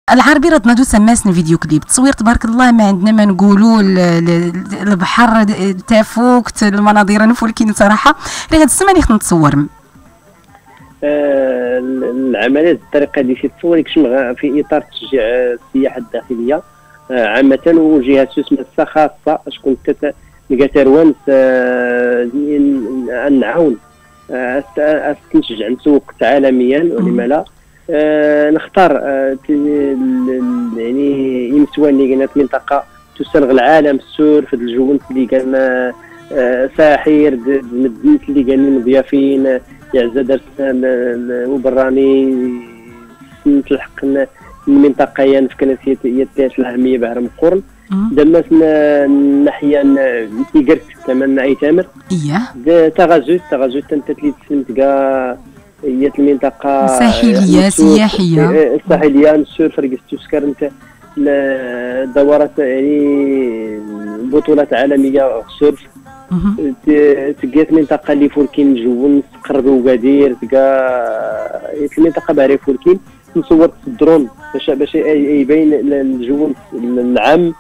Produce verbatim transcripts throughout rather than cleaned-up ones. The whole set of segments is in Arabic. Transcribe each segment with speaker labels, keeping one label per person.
Speaker 1: العربي راه نادو سماسن فيديو كليب تصوير تبارك الله ما عندنا ما نقولوا. البحر تافوك المناظر نفولكين صراحه راه هاد السمانه اللي خصنا نتصور.
Speaker 2: آه العمليات الطريقه اللي تصور كشم في اطار تشجيع السياحه الداخليه آه عامه وجهات سوسمه خاصه شكون نلقى تروانس آه نعاون آه نشجع نسوق عالميا ولما لا. آه نختار آه يعني يمسوان اللي قلنا في منطقه تسرغ العالم السور في الجونس اللي قالنا آه ساحر مدينه اللي قالنا مضيافين يعزى درس وبراني نتلحق المنطقه يعني في كنسيه يتاش الاهميه بهرم القرن دمسنا ناحيه تيقرت كمان اي تامر
Speaker 1: اييه
Speaker 2: تغازوت تغازوت تنتلي تلقى هي المنطقه
Speaker 1: ساحليه سياحيه
Speaker 2: الساحليه نسور فرقس تسكر انت دورات يعني بطولات عالميه سيرف تلقات منطقه اللي فولكين جون تقرب وغادير تلقى المنطقه باري فولكين نصور الدرون باش باش يبين الجون العام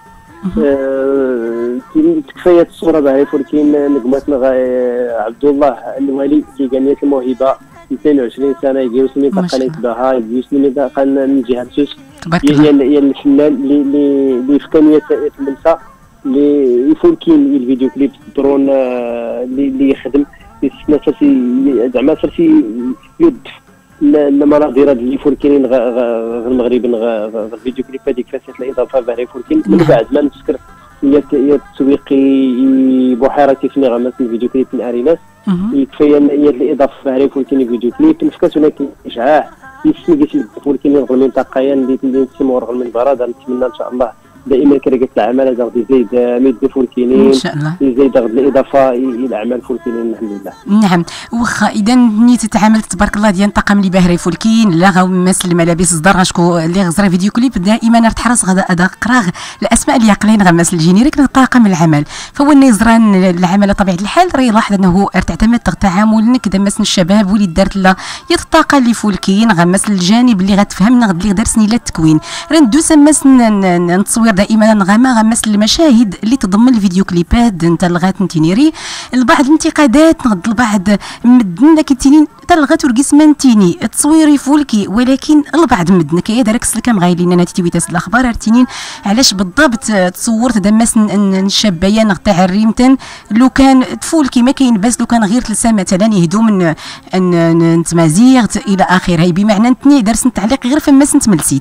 Speaker 2: كفايه الصوره باري فولكين نجماتنا عبد الله الوالي كي غنيت الموهبه اثنين وعشرين سنه يجيوس المنطقه اللي تباها يجيوس المنطقه من جهه سوس هي هي الفنان اللي اللي في كانيه المنسا اللي يفولكين الفيديو كليب درون اللي اللي يخدم يستنى زعما صرتي يدف المناظر اللي فولكين غير المغرب غير الفيديو كليب هذيك فاسات الاضافه بها فولكين من بعد ما نفكر هي هي التسويقي بحيره تفني غمس الفيديو كليب من اريناس كفايه هي الاضافه بها فولكين فيديو كليب نفكر ولكن اشعاع يسمي قلت فولكين غير المنطقه اللي نسموا غير من براد نتمنى ان شاء الله دائما كرجت العمل هذا غادي يزيد ميد فولكينين
Speaker 1: ان شاء الله
Speaker 2: يزيد الاضافه الى اعمال فولكينين الحمد لله.
Speaker 1: نعم واخا اذا نيت تعاملت تبارك الله ديال الطاقم اللي باهري فولكين لا غاو ممثل الملابس صدر غاشكو اللي غزرا فيديو كليب دائما راه تحرص غدا ادا قراغ الاسماء اللي عقلين غمس الجينيريك طاقم العمل فهو نزران العمل طبيعه الحال راه يلاحظ انه تعتمد تعامل كذا مثلا الشباب واللي دارت لا يا الطاقه اللي فولكين غمس الجانب اللي غتفهمنا غد اللي درسني لا التكوين راه ندوس مثلا نتصوير دائما نغامه غمس المشاهد اللي تضمن الفيديو كليبات انت لغات نتينيري البعض الانتقادات نغد البعض مدن كيتيني تلغات ورقسمان تيني تصويري فولكي ولكن البعض مدن كي دارك سلكام غايلين انا تيوي تاس الاخبار ارتينين علاش بالضبط تصورت دمس الشابيه نقطع الريمتن لو كان تفولكي ما كاين بس لو كان غير ثلاثه مثلا يهدوا من نتمازيغت الى اخره بمعنى نتني درس التعليق غير فما سنت ملسيت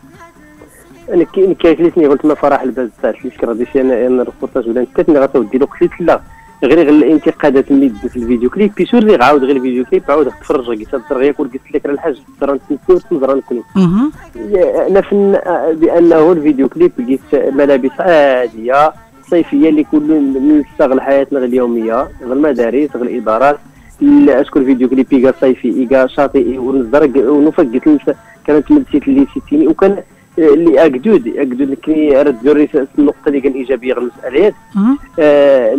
Speaker 2: انا كي كيجلسني قلت ما فرح الباز تاع اللي غادي انا انا الريبورتاج ولا نتاتني غتودي له قلت لا غير غير الانتقادات اللي في الفيديو كليب بيسور اللي غاود غير الفيديو كليب عاود تفرج قيس الدرغيا كل قلت لك راه الحاج ترى نسيت نزرا نكوني انا فن بانه الفيديو كليب قيس ملابس عاديه صيفيه اللي كل نستغل حياتنا اليوميه غير المدارس غير الادارات اشكون فيديو كليب ايكا صيفي ايكا شاطئي ونزرق ونفقت كانت مدسيت اللي سيتيني وكان اللي اكدود اكدود كي رد جوري النقطه اللي كان ايجابيه غير المسالات آه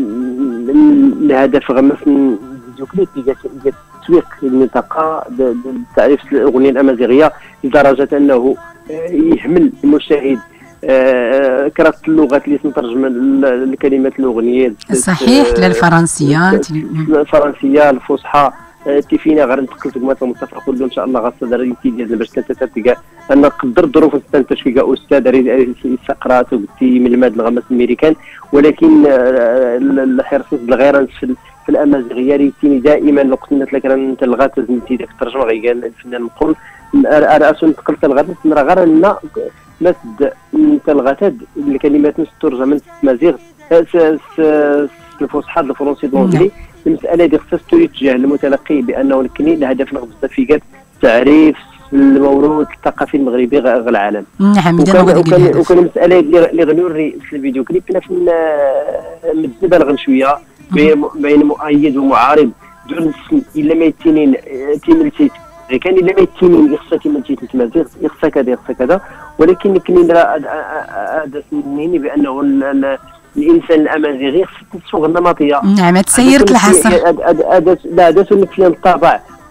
Speaker 2: الهدف غمس الفيديو كليب هي تسويق المنطقه بتعريف الاغنيه الامازيغيه لدرجه انه يحمل المشاهد آه كرهت اللغات اللي تنترجم الكلمات الاغنيه
Speaker 1: صحيح للفرنسيه
Speaker 2: الفرنسيه الفصحى كيفينا غير نتقلت كما مصطفى كله ان شاء الله غتصدر الامتياز باش تلقى انا نقدر الظروف نستنتج فيها استاذ سقراط وقلتي من الماد الغمس الامريكان ولكن الحرص الغير في في الامازيغيه ريتيني دائما لو قلت لك راه انت لغات زمتي ديك الترجمه غير الفنان مقول راسو نتقلت الغرب راه غير لنا مسد انت لغات الكلمات نسترجم من الامازيغ الفصحى الفرنسي الانجليزي المساله دي خصها توجه للمتلقي بانه الكني الهدف نغمس في تعريف الموروث الثقافي المغربي غير العالم.
Speaker 1: نعم
Speaker 2: وكان وكان المساله اللي غنوري في الفيديو كليب كنا في مدبلغ شويه بين مؤيد ومعارض دون الا ما يتينين تيملتيت كان الا ما يتينين يخصها تيملتيت التمازيغ يخصها كذا يخصها كذا ولكن كاين هذا سنيني بانه الانسان الامازيغي خصو الصوغ النمطيه
Speaker 1: نعم تسيرت العصر
Speaker 2: هذا لا هذا سنك فيها الطابع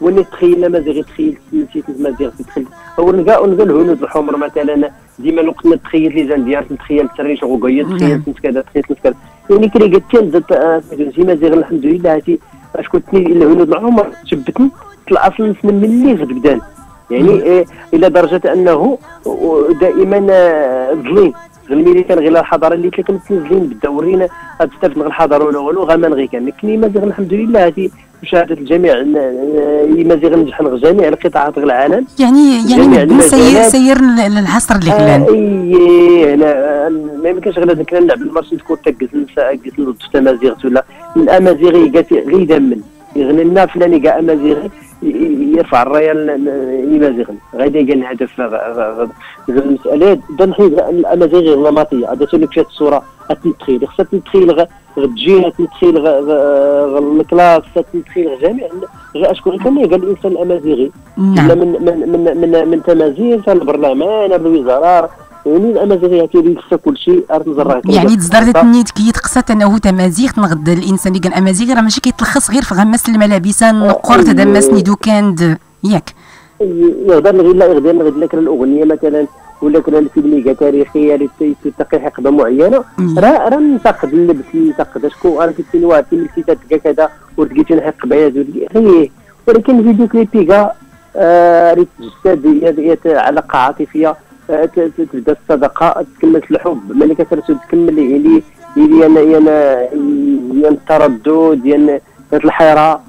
Speaker 2: وني تخيل ما زي تخيل نسيت ما زي تخيل اول كاع ونقول الهنود الحمر مثلا ديما الوقت نتخيل لي زان ديالك نتخيل التريش وغويا تخيل كذا تخيل كذا يعني كري قلت كان زي ما زي الحمد لله هاتي اش كنت الهنود العمر شبتني الاصل من ملي غتبدان يعني إيه الى درجه انه دائما ظليم غير كان غير الحضاره اللي كانت ظليم بالدورين غتستافد من الحضاره ولا والو غا ما نغي كان كني مازال الحمد لله هذه مشاهده الجميع مازال نجح جميع القطاعات العالم
Speaker 1: يعني يعني سير سير العصر اللي كان
Speaker 2: اي انا ما يمكنش غير كنا نلعب الماتش تكون تقز النساء قز التمازيغ ولا الامازيغي غير يدمن يغني لنا فلاني كاع امازيغي يرفع الرايه لمازيغ غادي قال الهدف المساله دا نحيد الامازيغ غلاماطيه هذا تولي فيها الصوره غتنتخيل خصها تنتخيل غتجي تنتخيل الكلاس تنتخيل جميع غير اشكون كان قال الانسان الامازيغي ولا من من من من, من تمازيغ البرلمان الوزراء يعني الامازيغيه تيري خصها كل شيء ارض زرع
Speaker 1: يعني تصدرت نيت كي تقصت انه تمازيغ تنغد الانسان اللي كان امازيغي راه ماشي كيتلخص غير في غمس الملابس نقر تدمسني دوكاند ياك
Speaker 2: يقدر غير لا يقدر نغد لك الاغنيه مثلا ولا كنا الفيلميكا تاريخيه اللي تلتقي حقبه معينه راه راه ننتقد اللبس ننتقد شكون راه كاين واحد اللي تلقى كذا ولقيتي نحقبه يا زوج غير ولكن الفيديو كليبي كاع ريت تجسد علاقه عاطفيه تبدا الصداقه تكمل الحب ملي كترسل تكمل يعني ديال انا ديال التردد ديال الحيره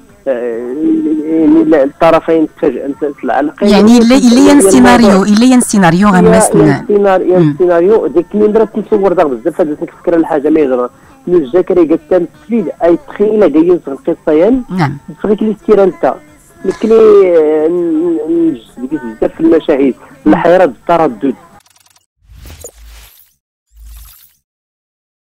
Speaker 2: يعني الطرفين تفاجئ العلاقه
Speaker 1: يعني الا الا سيناريو الا سيناريو غمسنا
Speaker 2: سيناريو ديك اللي درت نصور داك بزاف هذا نفكر الحاجه ما يجرى من الجاكري قالت تمثيل اي تخيله جايين في القصه يعني
Speaker 1: نعم
Speaker 2: تفريك لي ستيرانتا لكلي بزاف في المشاهد الحيره التردد